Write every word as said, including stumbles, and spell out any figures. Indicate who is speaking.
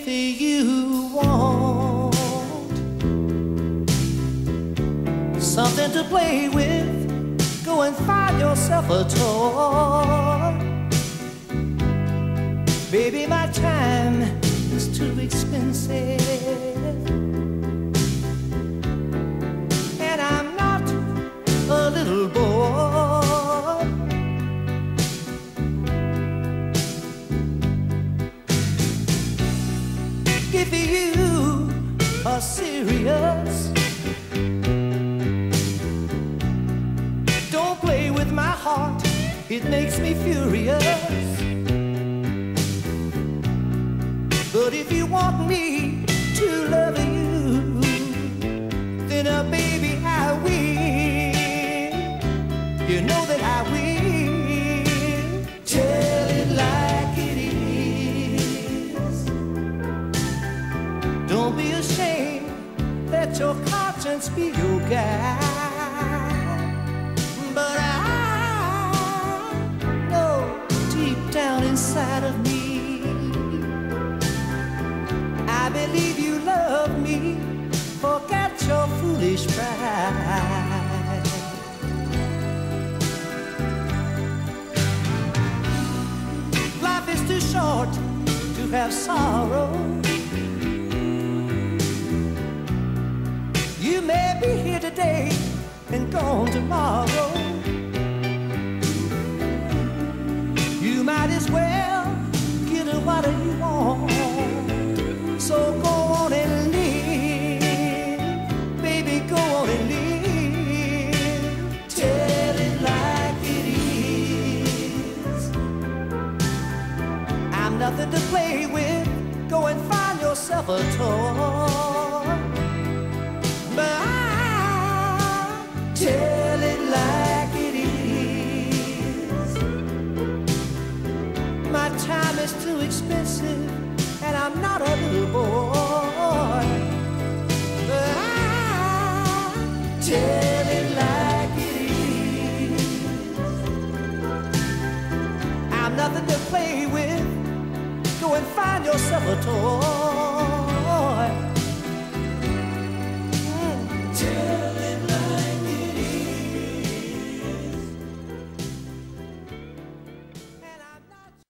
Speaker 1: If you want something to play with, go and find yourself a toy. Baby, my time is too expensive, and I'm not a little boy. If you are serious, don't play with my heart, it makes me furious. But if you want me to love you, then uh, baby, I will. You know that I will. Tell it like it is. Don't be ashamed, let your conscience be your guide. But I know deep down inside of me, I believe you love me. Forget your foolish pride. Life is too short to have sorrow. You may be here today and gone tomorrow. You might as well get what you want. So go on and live, baby, go on and live. Tell it like it is. I'm nothing to play with, go and find yourself a toy. But I tell it like it is. My time is too expensive, and I'm not a little boy. But I tell it like it is. I'm nothing to play with, go and find yourself a toy.